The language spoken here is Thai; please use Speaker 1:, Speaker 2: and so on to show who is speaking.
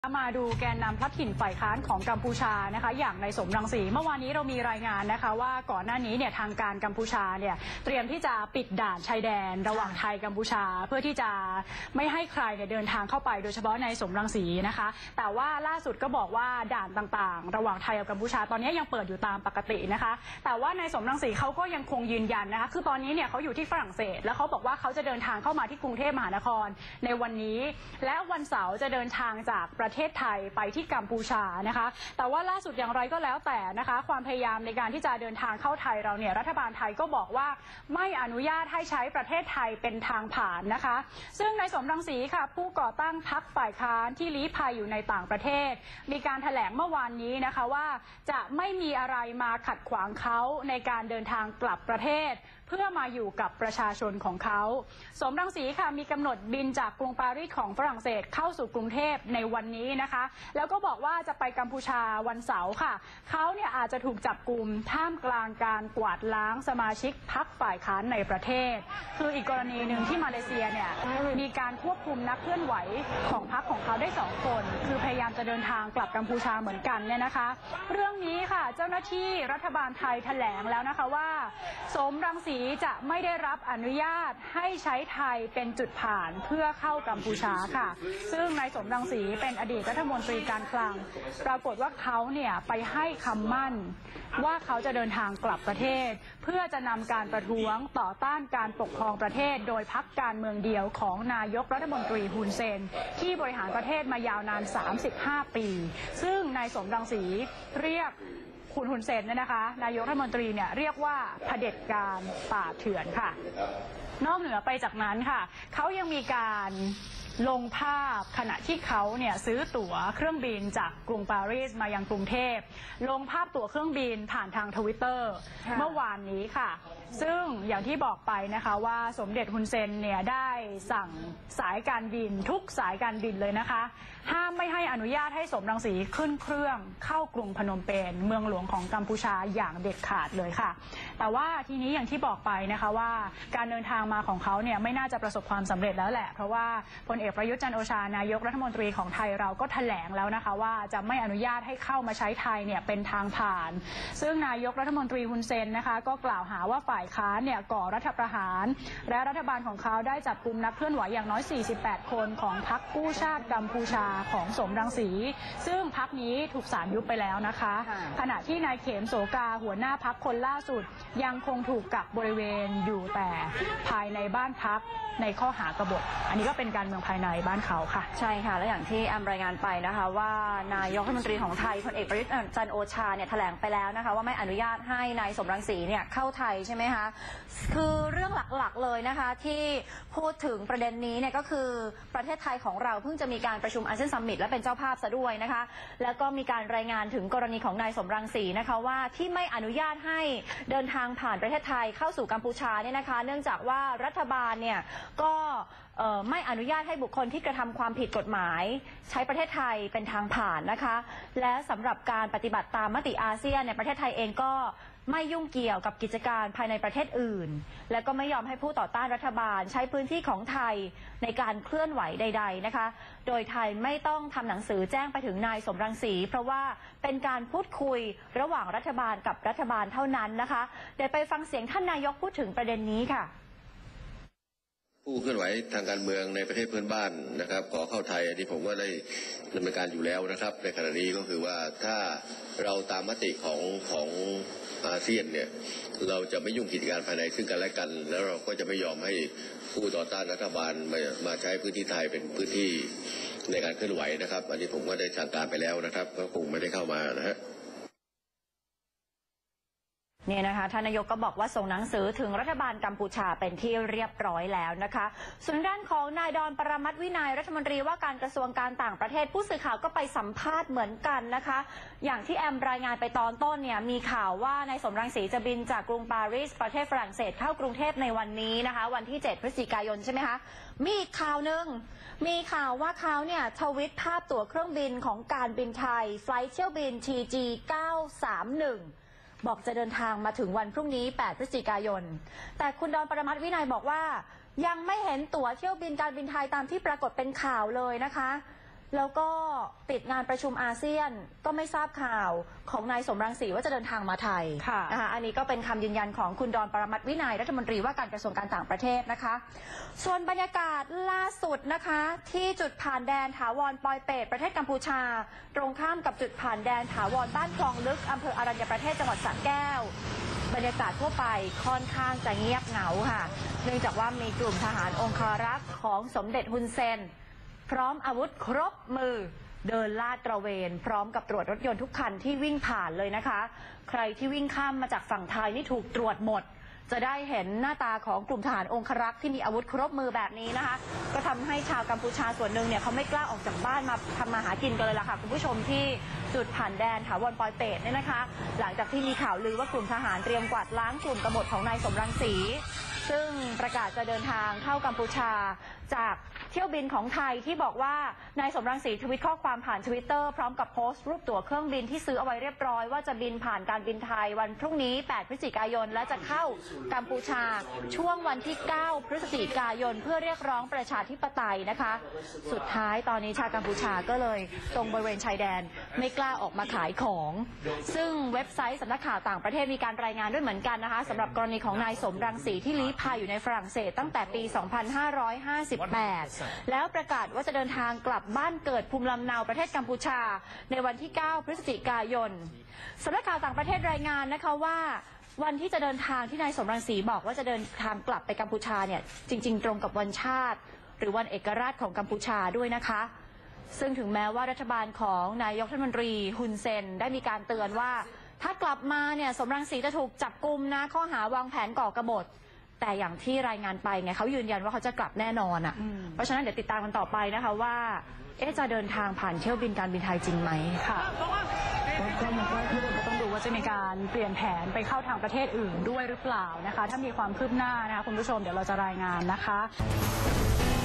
Speaker 1: มาดูแกนนำพลัดถิ่นฝ่ายค้านของกัมพูชานะคะอย่างนายสมรังสีเมื่อวานนี้เรามีรายงานนะคะว่าก่อนหน้านี้เนี่ยทางการกัมพูชาเนี่ยเตรียมที่จะปิดด่านชายแดนระหว่างไทยกัมพูชาเพื่อที่จะไม่ให้ใครเนี่ยเดินทางเข้าไปโดยเฉพาะนายสมรังสีนะคะแต่ว่าล่าสุดก็บอกว่าด่านต่างๆระหว่างไทยกับกัมพูชาตอนนี้ยังเปิดอยู่ตามปกตินะคะแต่ว่านายสมรังสีเขาก็ยังคงยืนยันนะคะคือตอนนี้เนี่ยเขาอยู่ที่ฝรั่งเศสแล้วเขาบอกว่าเขาจะเดินทางเข้ามาที่กรุงเทพมหานครในวันนี้และวันเสาร์จะเดินทางจากประเทศไทยไปที่กัมพูชานะคะแต่ว่าล่าสุดอย่างไรก็แล้วแต่นะคะความพยายามในการที่จะเดินทางเข้าไทยเราเนี่ยรัฐบาลไทยก็บอกว่าไม่อนุญาตให้ใช้ประเทศไทยเป็นทางผ่านนะคะซึ่งนายสมรังสีค่ะผู้ก่อตั้งพรรคฝ่ายค้านที่ลี้ภัยอยู่ในต่างประเทศมีการแถลงเมื่อวานนี้นะคะว่าจะไม่มีอะไรมาขัดขวางเขาในการเดินทางกลับประเทศเพื่อมาอยู่กับประชาชนของเขาสมรังสีค่ะมีกำหนดบินจากกรุงปารีสของฝรั่งเศสเข้าสู่กรุงเทพในวันนี้นะคะแล้วก็บอกว่าจะไปกัมพูชาวันเสาร์ค่ะเขาเนี่ยอาจจะถูกจับกุมท่ามกลางการกวาดล้างสมาชิกพรรคฝ่ายค้านในประเทศคืออีกกรณีหนึ่งที่มาเลเซียเนี่ยมีการควบคุมนักเคลื่อนไหวของพรรคของเขาได้2 คนคือพยายามจะเดินทางกลับกัมพูชาเหมือนกันเนี่ยนะคะเรื่องนี้ค่ะเจ้าหน้าที่รัฐบาลไทยแถลงแล้วนะคะว่าสมรังสีจะไม่ได้รับอนุญาตให้ใช้ไทยเป็นจุดผ่านเพื่อเข้ากัมพูชาค่ะซึ่งนายสมรังสีเป็นอดีตรัฐมนตรีการคลังปรากฏว่าเขาเนี่ยไปให้คำมั่นว่าเขาจะเดินทางกลับประเทศเพื่อจะนำการประท้วงต่อต้านการปกครองประเทศโดยพรรคการเมืองเดียวของนายกรัฐมนตรีฮุนเซนที่บริหารประเทศมายาวนาน35 ปีซึ่งนายสมรังสีเรียกคุณฮุนเซนเนี่ยนะคะนายกรัฐมนตรีเนี่ยเรียกว่าเผด็จการป่าเถื่อนค่ะนอกเหนือไปจากนั้นค่ะเขายังมีการลงภาพขณะที่เขาเนี่ยซื้อตั๋วเครื่องบินจากกรุงปารีสมายังกรุงเทพลงภาพตั๋วเครื่องบินผ่านทางTwitterเมื่อวานนี้ค่ะซึ่งอย่างที่บอกไปนะคะว่าสมเด็จฮุนเซนเนี่ยได้สั่งสายการบินทุกสายการบินเลยนะคะห้ามไม่ให้อนุญาตให้สมรังสีขึ้นเครื่องเข้ากรุงพนมเปญเมืองหลวงของกัมพูชาอย่างเด็ดขาดเลยค่ะแต่ว่าทีนี้อย่างที่บอกไปนะคะว่าการเดินทางมาของเขาเนี่ยไม่น่าจะประสบความสำเร็จแล้วแหละเพราะว่าพลเอกประยุทธ์จันทร์โอชานายกรัฐมนตรีของไทยเราก็แถลงแล้วนะคะว่าจะไม่อนุญาตให้เข้ามาใช้ไทยเนี่ยเป็นทางผ่านซึ่งนายกรัฐมนตรีฮุนเซนนะคะก็กล่าวหาว่าฝ่ายค้านเนี่ยก่อรัฐประหารและรัฐบาลของเขาได้จับกุมนักเคลื่อนไหวอย่างน้อย48 คนของพรรคกู้ชาติกัมพูชาของสมรังสีซึ่งพรรคนี้ถูกศาลยุบไปแล้วนะคะขณะที่นายเขมโสกาหัวหน้าพรรคคนล่าสุดยังคงถูกกักบริเวณอยู่แต่ภายในบ้านพักในข้อหากบฏอันนี้ก็เป็นการเมืองภายในบ้านเขาค่ะ
Speaker 2: ใช่ค่ะและอย่างที่แอมรายงานไปนะคะว่านายกรัฐมนตรีของไทยพลเอกประยุทธ์จันทร์โอชาเนี่ยแถลงไปแล้วนะคะว่าไม่อนุญาตให้นายสมรังสีเนี่ยเข้าไทยใช่ไหมคะคือเรื่องหลักๆเลยนะคะที่พูดถึงประเด็นนี้เนี่ยก็คือประเทศไทยของเราเพิ่งจะมีการประชุมอาเซียนซัมมิตและเป็นเจ้าภาพซะด้วยนะคะแล้วก็มีการรายงานถึงกรณีของนายสมรังสีนะคะว่าที่ไม่อนุญาตให้เดินทางผ่านประเทศไทยเข้าสู่กัมพูชาเนี่ยนะคะเนื่องจากว่ารัฐบาลเนี่ยก็ไม่อนุญาตให้บุคคลที่กระทำความผิดกฎหมายใช้ประเทศไทยเป็นทางผ่านนะคะและสำหรับการปฏิบัติตามมติอาเซียนในประเทศไทยเองก็ไม่ยุ่งเกี่ยวกับกิจการภายในประเทศอื่นและก็ไม่ยอมให้ผู้ต่อต้านรัฐบาลใช้พื้นที่ของไทยในการเคลื่อนไหวใดๆนะคะโดยไทยไม่ต้องทำหนังสือแจ้งไปถึงนายสมรังสีเพราะว่าเป็นการพูดคุยระหว่างรัฐบาลกับรัฐบาลเท่านั้นนะคะเดี๋ยวไปฟังเสียงท่านนายกพูดถึงประเด็นนี้ค่ะ
Speaker 3: ผู้เคลื่อนไหวทางการเมืองในประเทศเพื่อนบ้านนะครับขอเข้าไทยอันนี้ผมก็ได้ดำเนินการอยู่แล้วนะครับในขณะนี้ก็คือว่าถ้าเราตามมติของอาเซียนเนี่ยเราจะไม่ยุ่งกิจการภายในซึ่งกันและกันแล้วเราก็จะไม่ยอมให้ผู้ต่อต้านรัฐบาลมาใช้พื้นที่ไทยเป็นพื้นที่ในการเคลื่อนไหวนะครับอันนี้ผมก็ได้สั่งการไปแล้วนะครับก็คงไม่ได้เข้ามานะฮะ
Speaker 2: เนี่ยนะคะท่านนายกก็บอกว่าส่งหนังสือถึงรัฐบาลกัมพูชาเป็นที่เรียบร้อยแล้วนะคะส่วนด้านของนายดอนปรมัตถ์วินัยรัฐมนตรีว่าการกระทรวงการต่างประเทศผู้สื่อข่าวก็ไปสัมภาษณ์เหมือนกันนะคะอย่างที่แอมรายงานไปตอนต้นเนี่ยมีข่าวว่านายสมรังสีจะบินจากกรุงปารีสประเทศฝรั่งเศสเข้ากรุงเทพในวันนี้นะคะวันที่7 พฤศจิกายนใช่ไหมคะมีอีกข่าวหนึ่งมีข่าวว่าเขาเนี่ยทวิตภาพตั๋วเครื่องบินของการบินไทยไฟล์เที่ยวบิน TG 931บอกจะเดินทางมาถึงวันพรุ่งนี้8 พฤศจิกายนแต่คุณดอนปรมัตถ์วินัยบอกว่ายังไม่เห็นตั๋วเที่ยวบินการบินไทยตามที่ปรากฏเป็นข่าวเลยนะคะแล้วก็ติดงานประชุมอาเซียนก็ไม่ทราบข่าวของนายสมรังสีว่าจะเดินทางมาไทยนะคะอันนี้ก็เป็นคำยืนยันของคุณดอนปรมัตถ์วินัยรัฐมนตรีว่าการกระทรวงการต่างประเทศนะคะส่วนบรรยากาศล่าสุดนะคะที่จุดผ่านแดนถาวรปอยเปตประเทศกัมพูชาตรงข้ามกับจุดผ่านแดนถาวรบ้านคลองลึกอำเภออรัญญประเทศจังหวัดสระแก้วบรรยากาศทั่วไปค่อนข้างจะเงียบเหงาค่ะเนื่องจากว่ามีกลุ่มทหารองคารักษ์ของสมเด็จฮุนเซนพร้อมอาวุธครบมือเดินลาดตระเวนพร้อมกับตรวจรถยนต์ทุกคันที่วิ่งผ่านเลยนะคะใครที่วิ่งข้ามมาจากฝั่งไทยนี่ถูกตรวจหมดจะได้เห็นหน้าตาของกลุ่มทหารองครักษ์ที่มีอาวุธครบมือแบบนี้นะคะก็ทำให้ชาวกัมพูชาส่วนหนึ่งเนี่ยเขาไม่กล้าออกจากบ้านมาทำมาหากินกันเลยล่ะค่ะคุณผู้ชมที่จุดผ่านแดนถาวรปอยเปตเนี่ยนะคะหลังจากที่มีข่าวลือว่ากลุ่มทหารเตรียมกวาดล้างกลุ่มกบฏของนายสมรังสีซึ่งประกาศจะเดินทางเข้ากัมพูชาจากเที่ยวบินของไทยที่บอกว่านายสมรังสีทวิตข้อความผ่าน Twitter พร้อมกับโพสต์รูปตั๋วเครื่องบินที่ซื้อเอาไว้เรียบร้อยว่าจะบินผ่านการบินไทยวันพรุ่งนี้8พฤศจิกายนและจะเข้ากัมพูชาช่วงวันที่9พฤศจิกายนเพื่อเรียกร้องประชาธิปไตยนะคะสุดท้ายตอนนี้ชาวกัมพูชาก็เลยตรงบริเวณชายแดนไม่กล้าออกมาขายของซึ่งเว็บไซต์สำนักข่าวต่างประเทศมีการรายงานด้วยเหมือนกันนะคะสำหรับกรณีของนายสมรังสีที่ลี้ภัยอยู่ในฝรั่งเศสตั้งแต่ปี 2558 แล้วประกาศว่าจะเดินทางกลับบ้านเกิดภูมิลำเนาประเทศกัมพูชาในวันที่9พฤศจิกายนสำนักข่าวต่างประเทศรายงานนะคะว่าวันที่จะเดินทางที่นายสมรังสีบอกว่าจะเดินทางกลับไปกัมพูชาเนี่ยจริงๆตรงกับวันชาติหรือวันเอกราชของกัมพูชาด้วยนะคะซึ่งถึงแม้ว่ารัฐบาลของนายกรัฐมนตรีฮุนเซนได้มีการเตือนว่าถ้ากลับมาเนี่ยสมรังสีจะถูกจับกุมนะข้อหาวางแผนก่อกบฏแต่อย่างที่รายงานไปไงเขายืนยันว่าเขาจะกลับแน่นอนอ่ะเพราะฉะนั้นเดี๋ยวติดตามกันต่อไปนะคะว่าจะเดินทางผ่านเที่ยวบินการบินไทยจริงไหมค่ะก็มันก็ต้องดูว่าจะมีการเปลี่ยนแผนไปเข้าทางประเทศอื่นด้วยหรือเปล่านะคะถ้ามีความคืบหน้านะคะคุณผู้ชมเดี๋ยวเราจะรายงานนะคะ